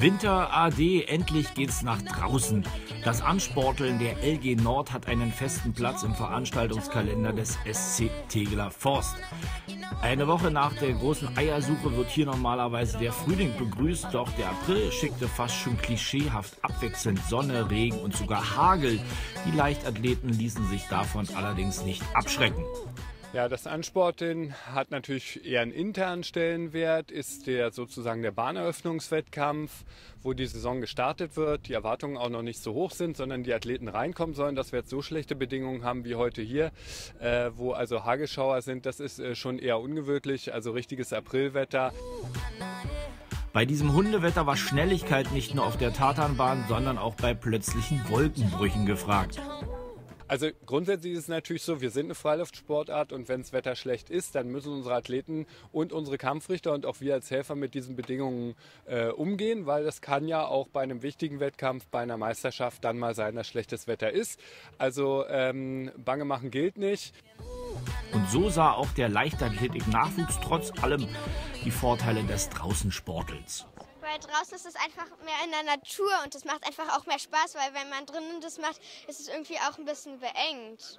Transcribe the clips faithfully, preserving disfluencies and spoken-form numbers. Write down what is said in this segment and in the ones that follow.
Winter A D, endlich geht's nach draußen. Das Ansporteln der L G Nord hat einen festen Platz im Veranstaltungskalender des S C Tegeler Forst. Eine Woche nach der großen Eiersuche wird hier normalerweise der Frühling begrüßt, doch der April schickte fast schon klischeehaft abwechselnd Sonne, Regen und sogar Hagel. Die Leichtathleten ließen sich davon allerdings nicht abschrecken. Ja, das Ansporteln hat natürlich eher einen internen Stellenwert, ist der sozusagen der Bahneröffnungswettkampf, wo die Saison gestartet wird, die Erwartungen auch noch nicht so hoch sind, sondern die Athleten reinkommen sollen, dass wir jetzt so schlechte Bedingungen haben wie heute hier, äh, wo also Hagelschauer sind, das ist äh, schon eher ungewöhnlich, also richtiges Aprilwetter. Bei diesem Hundewetter war Schnelligkeit nicht nur auf der Tatanbahn, sondern auch bei plötzlichen Wolkenbrüchen gefragt. Also grundsätzlich ist es natürlich so, wir sind eine Freiluftsportart und wenn das Wetter schlecht ist, dann müssen unsere Athleten und unsere Kampfrichter und auch wir als Helfer mit diesen Bedingungen äh, umgehen, weil das kann ja auch bei einem wichtigen Wettkampf, bei einer Meisterschaft dann mal sein, dass schlechtes Wetter ist. Also ähm, Bange machen gilt nicht. Und so sah auch der Leichtathletik-Nachwuchs trotz allem die Vorteile des Draußensportels. Weil draußen ist es einfach mehr in der Natur und das macht einfach auch mehr Spaß, weil wenn man drinnen das macht, ist es irgendwie auch ein bisschen beengt.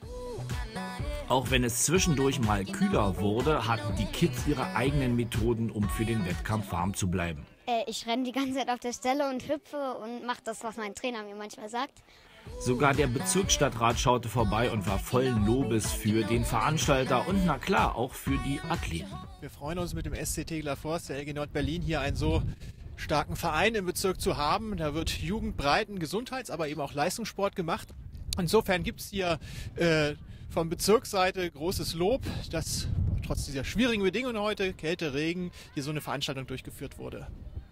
Auch wenn es zwischendurch mal kühler wurde, hatten die Kids ihre eigenen Methoden, um für den Wettkampf warm zu bleiben. Äh, ich renne die ganze Zeit auf der Stelle und hüpfe und mache das, was mein Trainer mir manchmal sagt. Sogar der Bezirksstadtrat schaute vorbei und war vollen Lobes für den Veranstalter und na klar auch für die Athleten. Wir freuen uns mit dem S C Tegeler Forst, der L G Nord Berlin, hier einen so starken Verein im Bezirk zu haben. Da wird Jugend-, Breiten-, Gesundheits-, aber eben auch Leistungssport gemacht. Insofern gibt es hier äh, von Bezirksseite großes Lob, dass trotz dieser schwierigen Bedingungen heute, Kälte, Regen, hier so eine Veranstaltung durchgeführt wurde.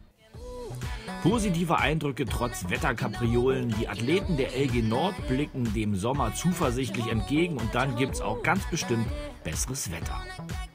Positive Eindrücke trotz Wetterkapriolen. Die Athleten der L G Nord blicken dem Sommer zuversichtlich entgegen und dann gibt's auch ganz bestimmt besseres Wetter.